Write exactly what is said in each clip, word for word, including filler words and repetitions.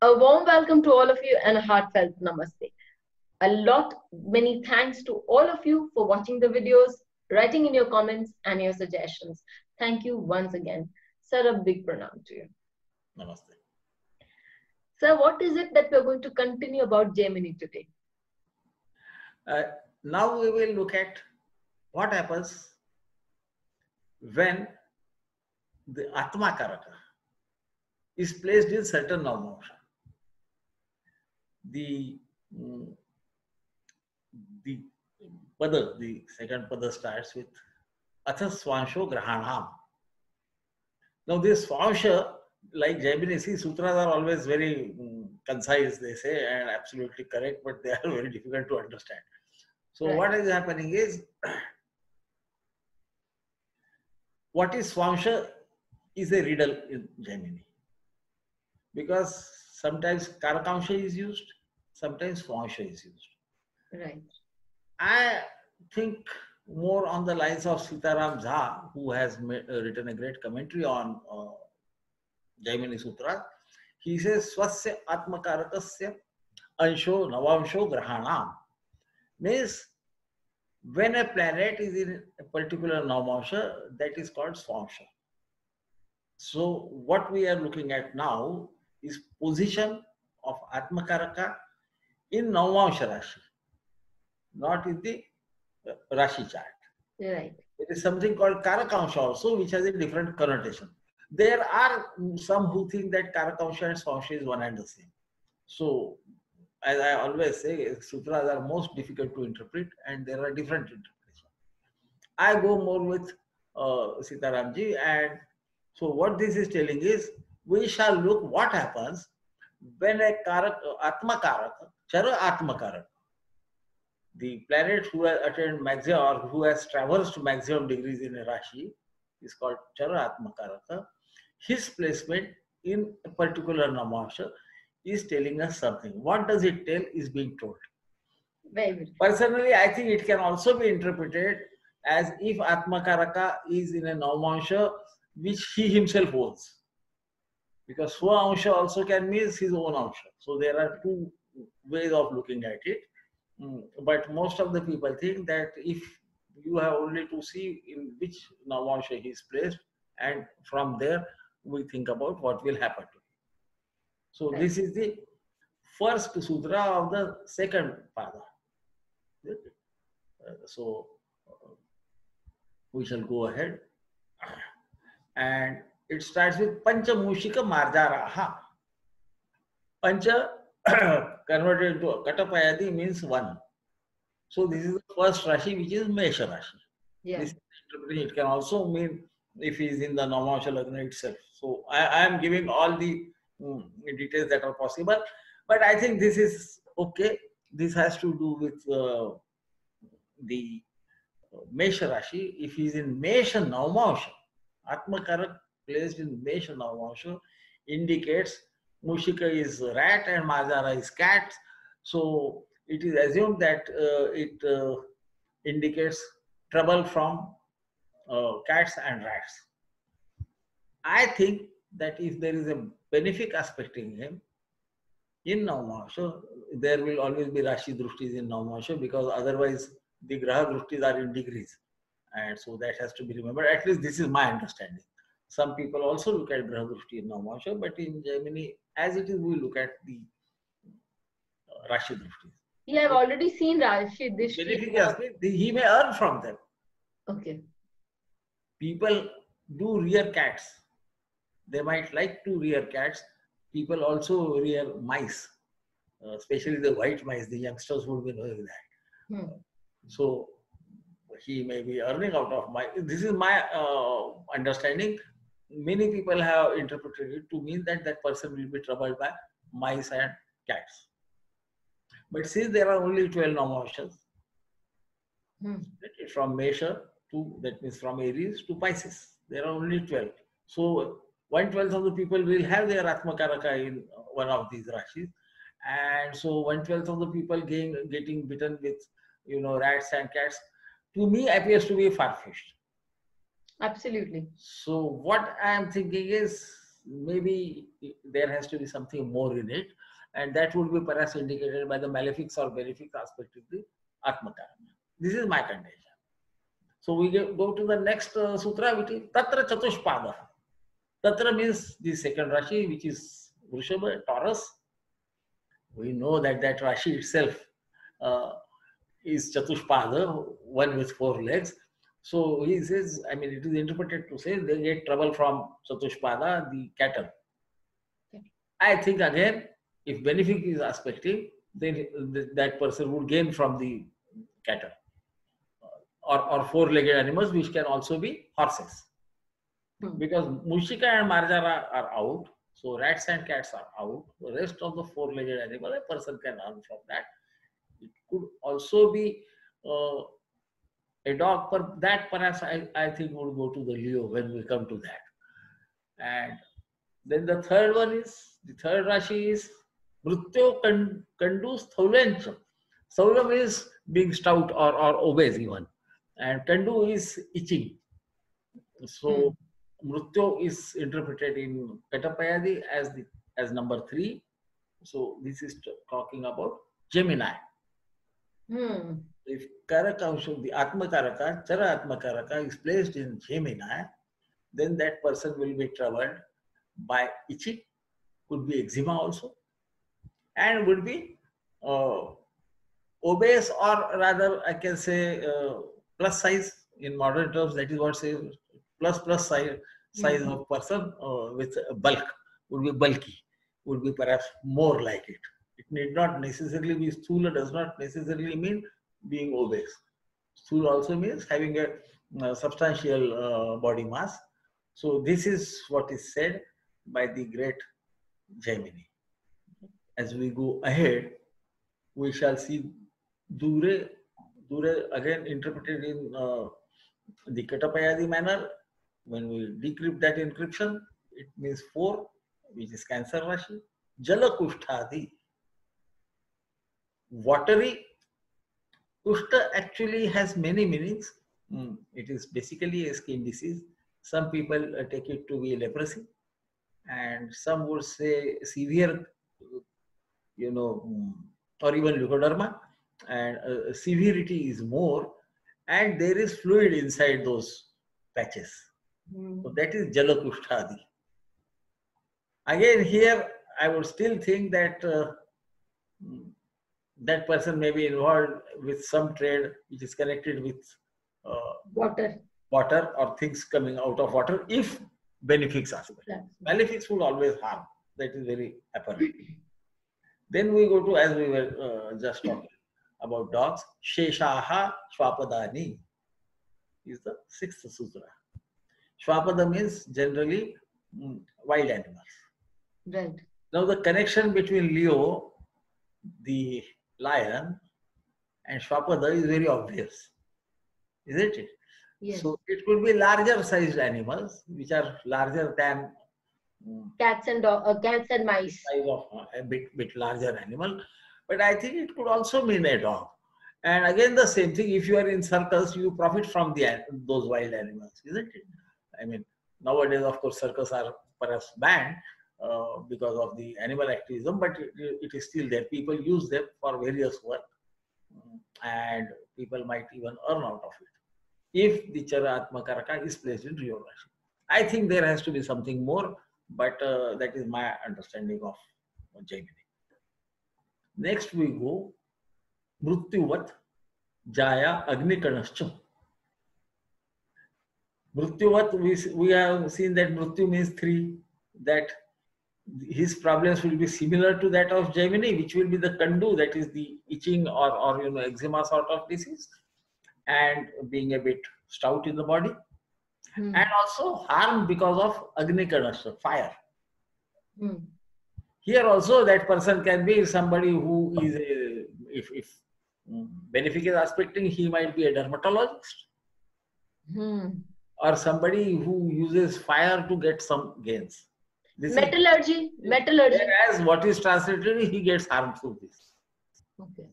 A warm welcome to all of you and a heartfelt namaste. A lot, many thanks to all of you for watching the videos, writing in your comments and your suggestions. Thank you once again. Sir, a big pranam to you. Namaste. Sir, what is it that we're going to continue about Gemini today? Uh, now we will look at what happens when the Atma Karaka is placed in certain Navamsha. The, mm, the Pada, the second Pada starts with Atha Swansho Grahanam. Now this Swansha, like Gemini, see, sutras are always very mm, concise, they say, and absolutely correct, but they are very difficult to understand. So Right. what is happening is, what is Swamsha is a riddle in Gemini. Because sometimes Karakansha is used, sometimes Swamsha is used. Right. I think more on the lines of Sitaram Jha, who has made, uh, written a great commentary on uh, Gemini Sutra. He says, Swasya Atmakarakasya Ansho Navamsho Grahanam. Means, when a planet is in a particular Navamsha, that is called Swamsha. So what we are looking at now is position of Atmakaraka in Navamsha Rashi, not in the uh, Rashi chart. Right. It is something called Karakansha also, which has a different connotation. There are some who think that Karakansha and Swamsha is one and the same. So, as I always say, sutras are most difficult to interpret and there are different interpretations. I go more with uh, Sitaramji, and so what this is telling is, we shall look what happens when a karak, Atma Karak, Chara Atma Karak, the planet who has attained maximum or who has traversed maximum degrees in a Rashi is called Chara Atma Karaka. His placement in a particular Namasha is telling us something. What does it tell is being told. Very good. Personally, I think it can also be interpreted as if Atma Karaka is in a Navamsha which he himself holds. Because Swa-Ansha also can mean his own Ansha. So there are two ways of looking at it. But most of the people think that if you have only to see in which Navamsha he is placed, and from there we think about what will happen to him. So Right. this is the first sutra of the second pada. Uh, so uh, we shall go ahead, and it starts with Pancha Mushika Marjaraha. Pancha converted into Katapayadi means one. So this is the first Rashi, which is Mesha Rashi. Yeah. This interpretation, it can also mean if he is in the Navamsha Lagna itself. So I, I am giving all the um, details that are possible, but I think this is okay. This has to do with uh, the Mesha Rashi. If he is in Mesha Navamsha, Atma Karak placed in Mesha Navamsha indicates Mushika is rat and Majara is cat. So it is assumed that uh, it uh, indicates trouble from uh, cats and rats. I think that if there is a benefic aspect in him, in Navamsha, there will always be Rashi Drushtis in Navamsha, because otherwise the Graha Drushtis are in degrees. And so that has to be remembered. At least this is my understanding. Some people also look at Graha Drushti in Navamsha, but in Gemini, as it is, we look at the uh, Rashi Drushtis. Yeah, I've already seen Rashi this Benefic year. aspect, he may earn from them. Okay. People do rear cats. They might like to rear cats. People also rear mice, uh, especially the white mice. The youngsters would be knowing that. Hmm. So he may be earning out of mice. This is my uh, understanding. Many people have interpreted it to mean that that person will be troubled by mice and cats. But since there are only twelve Navamshas, Hmm. from Mesha to, that means from Aries to Pisces, there are only twelve. So one twelfth of the people will have their Atma Karaka in one of these Rashis. And so one twelfth of the people getting, getting bitten with, you know, rats and cats, to me appears to be far-fetched. Absolutely. So what I am thinking is, maybe there has to be something more in it, and that would be perhaps indicated by the malefics or benefic aspect of the Atmakaraka. This is my contention. So we go to the next uh, sutra, which is Tatra Chatushpada. Tatra means the second Rashi, which is Vrishabha, Taurus. We know that that Rashi itself uh, is Chatushpada, one with four legs. So he says, I mean, it is interpreted to say they get trouble from Chatushpada, the cattle. Okay. I think again, if benefic is aspective, then that person would gain from the cattle. Or, or four-legged animals, which can also be horses. Hmm. Because Mushika and Marjara are out, so rats and cats are out. The rest of the four-legged animal, a person can earn from that. It could also be uh, a dog, but that perhaps I, I think would go to the Leo when we come to that. And then the third one is, the third Rashi is Mrityo Kandu Staulancham. Staulam is being stout or, or obese even. And Kandu is itching. So hmm. Mrityo is interpreted in Katapayadi as the as number three. So this is talking about Gemini. Hmm. If Karaka, the Atma Karaka, Chara Atma Karaka is placed in Gemini, then that person will be troubled by itching, could be eczema also, and would be uh, obese, or rather I can say uh, plus size in modern terms, that is what say plus plus size, size mm-hmm. of person uh, with bulk, would be bulky, would be perhaps more like it. It need not necessarily be sthula, does not necessarily mean being obese. Sthula also means having a uh, substantial uh, body mass. So this is what is said by the great Jaimini. As we go ahead, we shall see Dure, Dure again interpreted in uh, the Katapayadi manner. When we decrypt that encryption, it means four, which is Cancer Rashi. Jala Kushtadi. Watery. Kushta actually has many meanings. Mm, it is basically a skin disease. Some people uh, take it to be leprosy, and some would say severe, you know, or even leukoderma, and uh, severity is more, and there is fluid inside those patches. Mm. So that is Jalakushtadi. Again, here I would still think that uh, that person may be involved with some trade which is connected with uh, water. water or things coming out of water, if benefics are there. Malefics would always harm. That is very apparent. Then we go to, as we were uh, just talking about dogs, Sheshaha Shwapadani is the sixth sutra. Shwapada means generally mm, wild animals. Right. Now the connection between Leo, the lion, and Shwapada is very obvious, isn't it? Yes. So it could be larger sized animals, which are larger than um, cats and dog, uh, cats and mice. Size of uh, a bit bit larger animal, but I think it could also mean a dog. And again, the same thing. If you are in circus, you profit from the those wild animals, isn't it? I mean, nowadays, of course, circus are perhaps banned uh, because of the animal activism, but it, it is still there. People use them for various work, and people might even earn out of it if the Chara Atma Karaka is placed in Rio Rashi. I think there has to be something more, but uh, that is my understanding of Jaimini. Next we go Mrutyuvat Jaya Agnikanascha. Mrutyuvat, we, we have seen that Mrityu means three, that his problems will be similar to that of Jaimini, which will be the Kandu, that is the itching or, or you know eczema sort of disease, and being a bit stout in the body, hmm. and also harm because of Agni Kanasha, fire. Hmm. Here also that person can be somebody who is, a, if, if benefic is aspecting, he might be a dermatologist, hmm. or somebody who uses fire to get some gains. This metallurgy, is, metallurgy. Whereas what is translated, he gets harmed through this. Okay.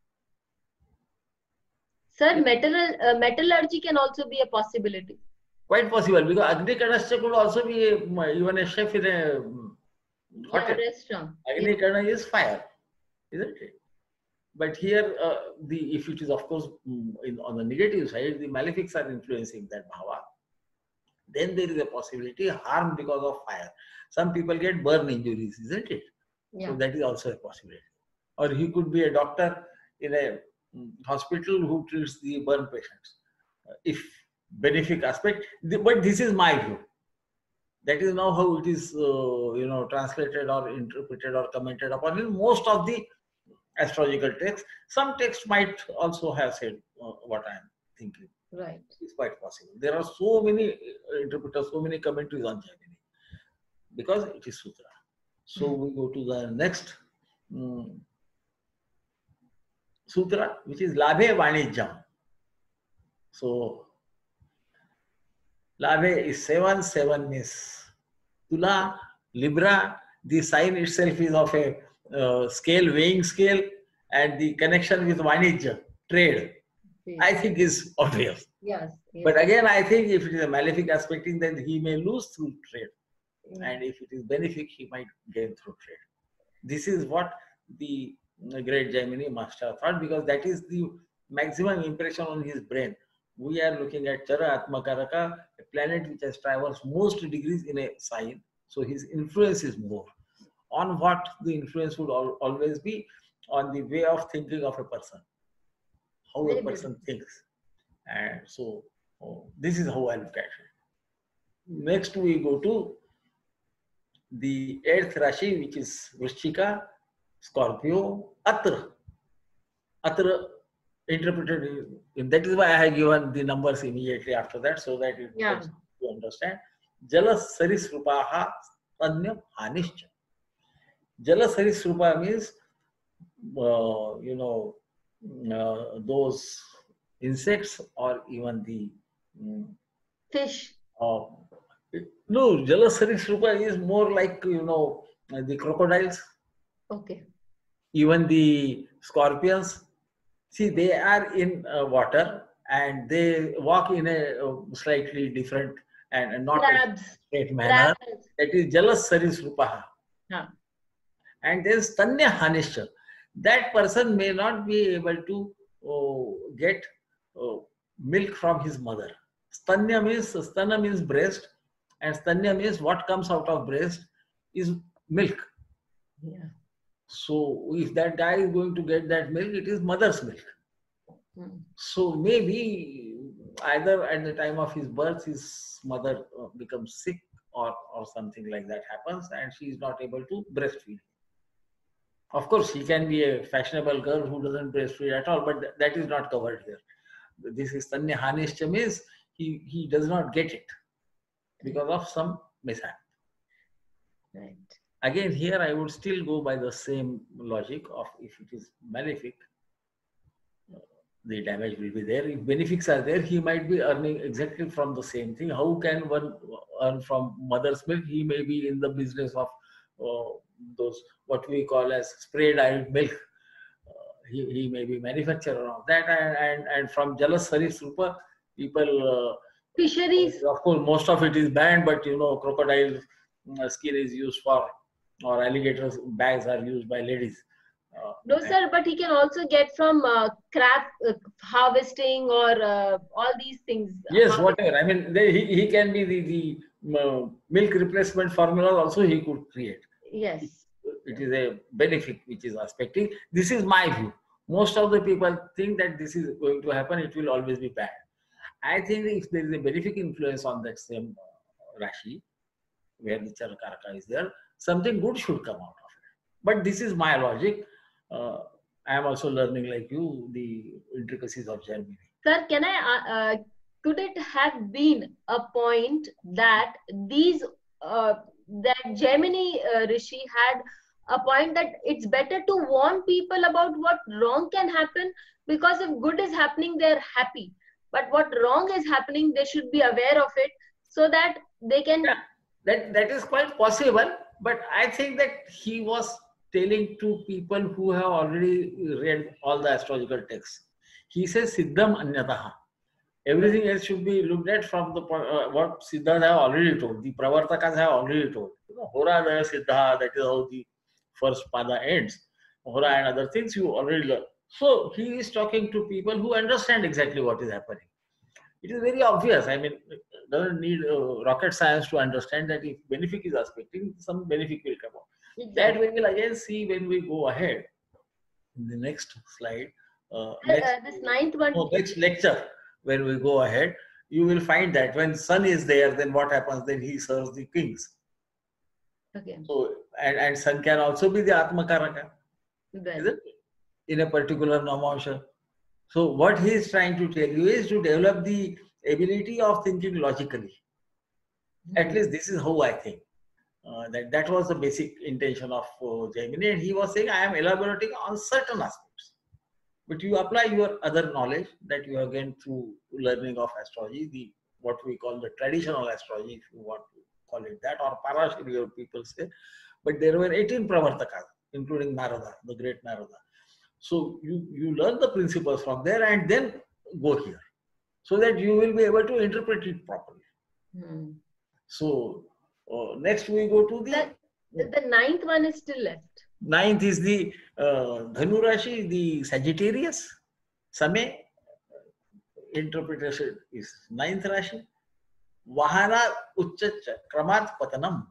Sir, metal, uh, metallurgy can also be a possibility. Quite possible, because Agni Kanasya could also be a, even a chef in a hotel. Yeah, restaurant. Agni Kana is fire, isn't it? But here, uh, the if it is of course in, on the negative side, the malefics are influencing that bhava, then there is a possibility harm because of fire. Some people get burn injuries, isn't it? Yeah. So that is also a possibility. Or he could be a doctor in a hospital who treats the burn patients. If benefic aspect, but this is my view. That is now how it is, uh, you know, translated or interpreted or commented upon in most of the astrological texts. Some texts might also have said uh, what I am thinking. Right. It's quite possible. There are so many interpreters, so many commentaries on Gemini, because it is Sutra. So mm. we go to the next um, Sutra, which is Labhe Vanijjam. So Labhe is seven, seven means Tula, Libra. The sign itself is of a uh, scale, weighing scale, and the connection with Vanijja, trade, yes. I think is obvious. Yes, yes. But again, I think if it is a malefic aspecting, then he may lose through trade. Yeah. And if it is benefic, he might gain through trade. This is what the great Gemini master thought, because that is the maximum impression on his brain. We are looking at Chara Atmakaraka, a planet which has traversed most degrees in a sign. So his influence is more. On what the influence would al always be? On the way of thinking of a person. How a person thinks. And so oh, this is how I look at it. Next we go to the eighth Rashi, which is Vrishchika, Scorpio, Atra. Atra interpreted, in, that is why I have given the numbers immediately after that, so that it yeah. helps you understand. Jalas Sarisrupaha Tanya Hanishcha. Jalas Sarisrupa means, uh, you know, uh, those insects or even the um, fish. Uh, no, Jalas Sarisrupa is more like, you know, the crocodiles. Okay. Even the scorpions. See, they are in uh, water and they walk in a uh, slightly different and, and not a straight manner. Crabs. That is Jalas Sarisrupa. Yeah. And there is Tanya Hanishcha. That person may not be able to uh, get uh, milk from his mother. Stanya means, stana means breast, and stanya means what comes out of breast is milk. Yeah. So if that guy is going to get that milk, it is mother's milk. Hmm. So maybe either at the time of his birth, his mother becomes sick or, or something like that happens and she is not able to breastfeed. Of course, he can be a fashionable girl who doesn't breastfeed at all, but th that is not covered here. This is Tanya Hanishcha means he, he does not get it because of some mishap. Right. Again, here I would still go by the same logic of if it is malefic, the damage will be there. If benefics are there, he might be earning exactly from the same thing. How can one earn from mother's milk? He may be in the business of uh, those what we call as spray dyed milk. Uh, he, he may be manufacturer of that, and, and, and from Jalas Sarisrupa, people uh, fisheries. Of course, most of it is banned, but you know, crocodile uh, skin is used for, or alligators bags are used by ladies. Uh, no, sir, but he can also get from uh, crab uh, harvesting or uh, all these things. Yes, whatever. I mean, they, he, he can be the, the uh, milk replacement formula also he could create. Yes. It, it is a benefit which is aspecting. This is my view. Most of the people think that this is going to happen, it will always be bad. I think if there is a benefic influence on that same uh, Rashi, where the Charakaraka is there, something good should come out of it. But this is my logic. Uh, I am also learning, like you, the intricacies of Gemini. Sir, can I, uh, uh, could it have been a point that these, uh, that Gemini uh, Rishi had a point that it's better to warn people about what wrong can happen, because if good is happening, they're happy. But what wrong is happening, they should be aware of it so that they can... Yeah, that, that is quite possible. But I think that he was telling to people who have already read all the astrological texts. He says Siddham Anyataha. Everything else should be looked at from the point uh, what Siddhas have already told. The Pravartakas have already told. You know, Hora Daya Siddha, that is how the first pada ends. Hora and other things you already learn. So he is talking to people who understand exactly what is happening. It is very obvious. I mean, it doesn't need uh, rocket science to understand that if benefic is aspecting, some benefic will come out. Exactly. That we will again see when we go ahead. In the next slide, uh, Uh, next, uh, this ninth one. no, next lecture, when we go ahead, you will find that when sun is there, then what happens? Then he serves the kings. Okay. So, and, and sun can also be the Atmakaraka, Well, isn't it? In a particular Namansha. So, what he is trying to tell you is to develop the ability of thinking logically. At hmm. least this is how I think. Uh, that, that was the basic intention of uh, Jaimini. And he was saying, I am elaborating on certain aspects. But you apply your other knowledge that you have gained through learning of astrology, the what we call the traditional astrology, if you want to call it that, or Parashariya people say. But there were eighteen Pravartakas, including Narada, the great Narada. So you, you learn the principles from there and then go here, so that you will be able to interpret it properly. Hmm. So uh, next we go to the, the, the ninth one is still left. Ninth is the uh, Dhanu Rashi, the Sagittarius. Same interpretation is ninth Rashi. Vahana Uccacha Kramat Patanam.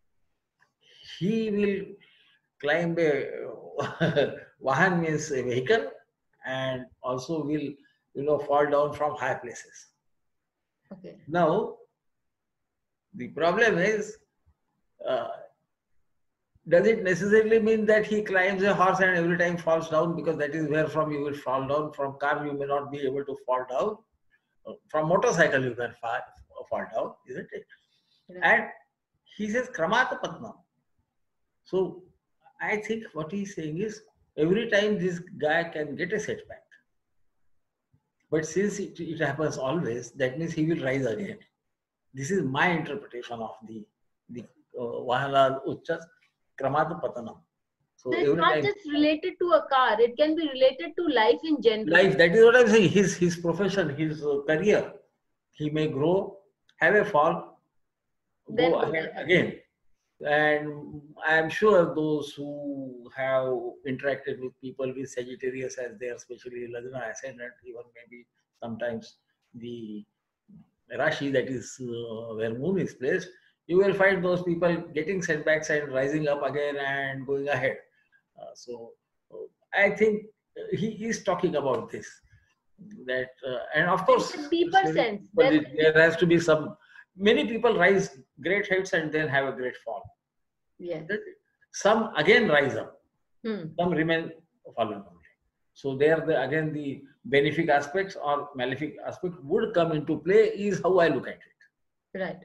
He will climb a Vahan means a vehicle, and also will, you know, fall down from high places. Okay. Now, the problem is, uh, does it necessarily mean that he climbs a horse and every time falls down? Because that is where from you will fall down. From car you may not be able to fall down. From motorcycle you can fall, fall down, isn't it? Right. And he says Kramata Patnam. So I think what he's saying is every time this guy can get a setback. But since it, it happens always, that means he will rise again. This is my interpretation of the the Vahana uh, Uchchas Kramata Patanam. So, so it's not time, just related to a car, it can be related to life in general. Life, that is what I'm saying. His, his profession, his uh, career, he may grow, have a fall, then go ahead again. And I'm sure those who have interacted with people with Sagittarius as their, especially Lagna ascendant, even maybe sometimes the Rashi, that is uh, where moon is placed, you will find those people getting setbacks and rising up again and going ahead. Uh, so uh, I think he is talking about this. That uh, and of course, in a deeper sense, there, there has to be some. Many people rise great heights and then have a great fall. Yes. Some again rise up. Hmm. Some remain fallen only. So there, the, again, the benefic aspects or malefic aspect would come into play. Is how I look at it. Right.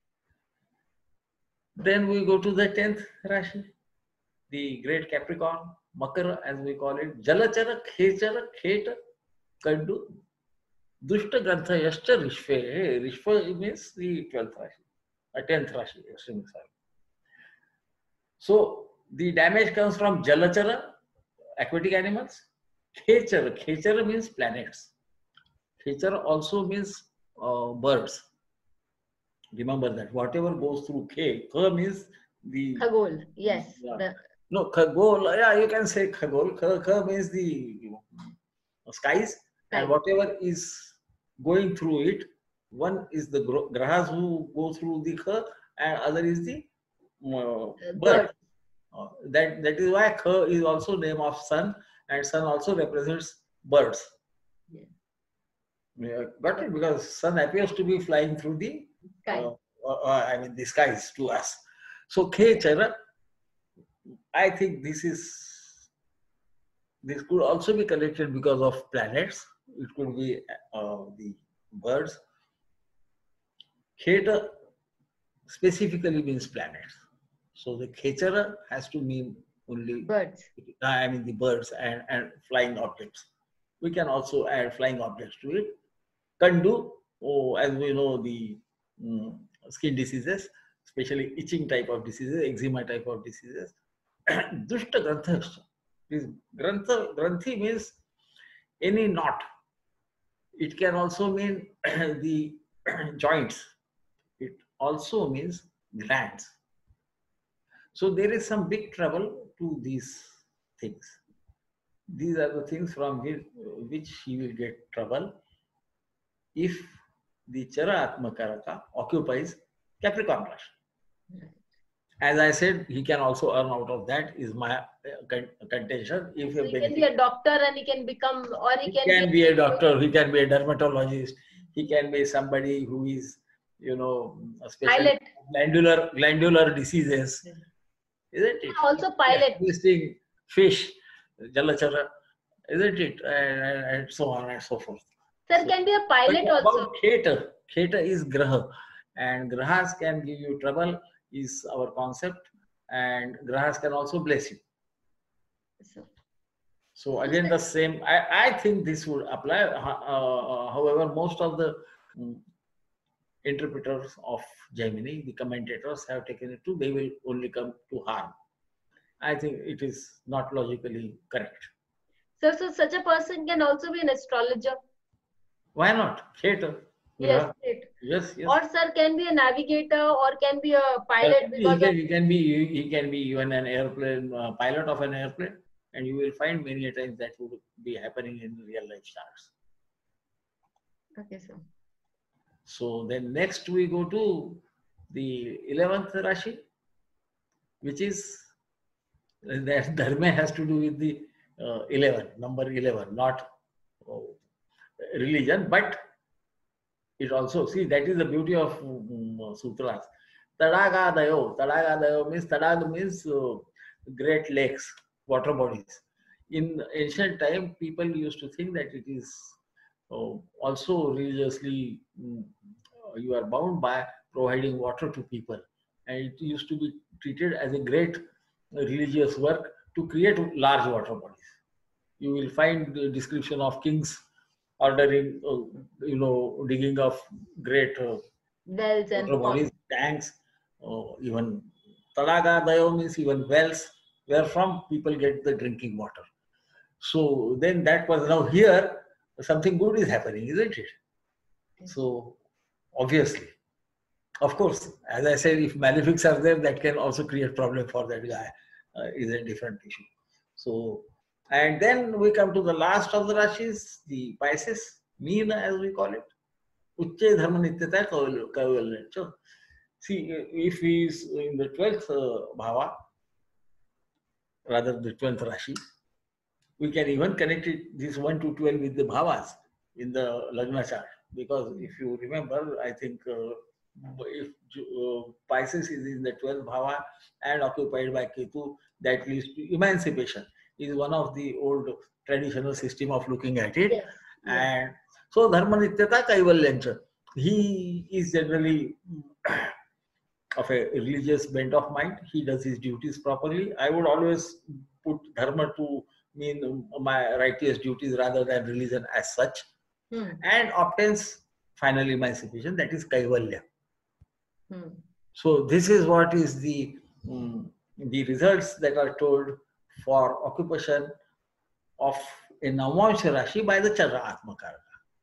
Then we go to the tenth Rashi, the great Capricorn, Makara as we call it, Jalachara, Khechara, Kheta, Kandu, Dushta Gantha, Yashta, Rishve. Rishve means the twelfth Rashi, a tenth Rashi, extremely sorry. So the damage comes from Jalachara, aquatic animals, Khechara. Khechara means planets. Khechara also means uh, birds. Remember that whatever goes through K, K means the Khagol, yes. Yeah. The, no, Khagol, yeah, you can say Khagol. K, K means the you know, skies, and whatever is going through it, one is the grahas who go through the K, and other is the uh, bird. Uh, that that is why K is also name of sun, and sun also represents birds. Yeah. Yeah, got it? Because sun appears to be flying through the sky. Uh, uh, I mean the skies to us. So Khechara, I think this is this could also be connected because of planets. It could be uh, the birds. Kheta specifically means planets. So the Khechara has to mean only birds. I mean the birds and, and flying objects. We can also add flying objects to it. Kandu, oh, as we know, the um, skin diseases, especially itching type of diseases, eczema type of diseases. Dushta Grantha. This Grantha, Granthi means any knot. It can also mean the joints. It also means glands. So there is some big trouble to these things. These are the things from which, which he will get trouble if the Chara Atmakaraka occupies Capricorn Rashi. As I said, he can also earn out of that, is my uh, con- contention. If So a he benefit, can be a doctor and he can become, or he, he can, can be, be a doctor, he can be a dermatologist, he can be somebody who is, you know, especially pilot. glandular glandular diseases, isn't it? Also pilot. Listing fish, Jalachara, isn't it? And, and, and so on and so forth. Sir, So, can be a but pilot also. about Kheta, Kheta is Graha, and Grahas can give you trouble, is our concept, and Grahas can also bless you. So, So again, the same. I, I think this would apply. Uh, however, most of the um, interpreters of Gemini, the commentators, have taken it to they will only come to harm. I think it is not logically correct. So, so such a person can also be an astrologer. Why not? Kheta. Yes, great. Yes, yes. Or sir can be a navigator or can be a pilot. He Because can, of... he can be he can be even an airplane uh, pilot of an airplane, and you will find many a times that would be happening in real life stars. Okay, sir. So then next we go to the eleventh Rashi, which is that dharma has to do with the uh, eleven, number eleven, not uh, religion, but it also, see, that is the beauty of um, sutras. Tadaga dayo, tadaga dayo means, tadaga means uh, great lakes, water bodies. In ancient time, people used to think that it is uh, also religiously, um, you are bound by providing water to people. And it used to be treated as a great religious work to create large water bodies. You will find the description of kings ordering, uh, you know, digging of great uh, wells and water bodies, tanks, uh, even Talaga Dayo means even wells, where from people get the drinking water. So then that was, now here something good is happening, isn't it? So obviously, of course, as I said, if malefics are there, that can also create problem for that guy, uh, is a different issue. So, and then we come to the last of the Rashis, the Pisces, Meena as we call it. Ucche Dharma Nityata Kaivalya. See, if he is in the twelfth uh, Bhava, rather the twelfth Rashi, we can even connect it, this one to twelve with the Bhavas in the Lagna chart. Because if you remember, I think uh, if uh, Pisces is in the twelfth Bhava and occupied by Ketu, that leads to emancipation. Is one of the old traditional system of looking at it. Yes. And so Dharma Nityata Kaivalyancha. He is generally of a religious bent of mind. He does his duties properly. I would always put dharma to mean my righteous duties rather than religion as such. Hmm. And obtains final emancipation, that is Kaivalya. Hmm. So this is what is the um, the results that are told for occupation of a Navamsha Rashi by the Chara Atmakaraka.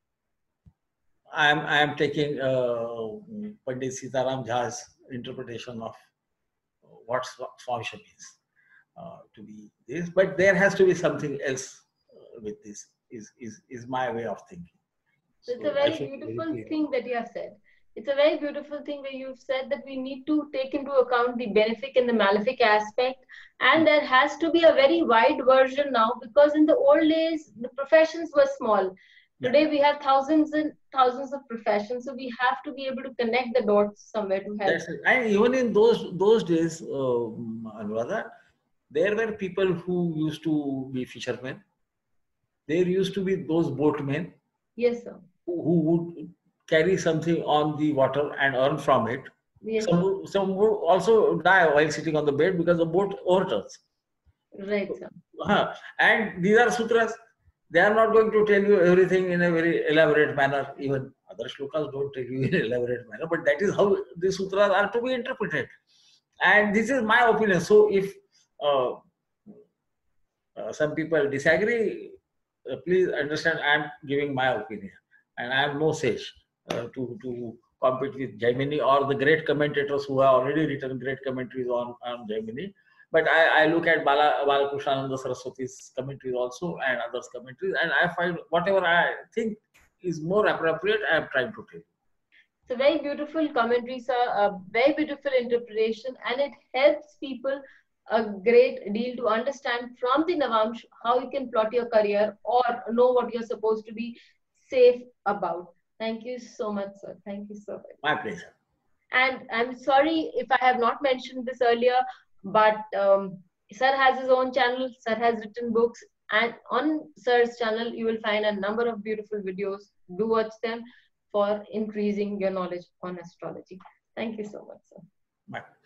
I am I am taking uh, Pandit Sitaram Jha's interpretation of what Swamsha means uh, to be this, but there has to be something else uh, with this. Is is is my way of thinking. So it's so a very beautiful very thing that you have said. It's a very beautiful thing where you've said that we need to take into account the benefic and the malefic aspect, and there has to be a very wide version now, because in the old days the professions were small. Today we have thousands and thousands of professions, so we have to be able to connect the dots somewhere to help. And even in those those days, uh, Anuradha, there were people who used to be fishermen. There used to be those boatmen. Yes, sir. Who, who would carry something on the water and earn from it. Yes, some, some would also die while sitting on the bed because the boat overturns. Right, sir. Uh, and these are sutras. They are not going to tell you everything in a very elaborate manner. Even other shlokas don't tell you in an elaborate manner, but that is how the sutras are to be interpreted. And this is my opinion. So if uh, uh, some people disagree, uh, please understand I am giving my opinion. and I am no sage uh, to, to compete with Jaimini or the great commentators who have already written great commentaries on, on Jaimini. But I, I look at Bala, Balakrishnananda Saraswati's commentaries also and others' commentaries, and I find whatever I think is more appropriate, I am trying to tell. It's a very beautiful commentary, sir, a very beautiful interpretation, and it helps people a great deal to understand from the Navamsh how you can plot your career or know what you're supposed to be safe about. Thank you so much, sir. Thank you so much. My pleasure. And I'm sorry if I have not mentioned this earlier, but um, sir has his own channel. Sir has written books, and on sir's channel you will find a number of beautiful videos. Do watch them for increasing your knowledge on astrology. Thank you so much, sir. Bye.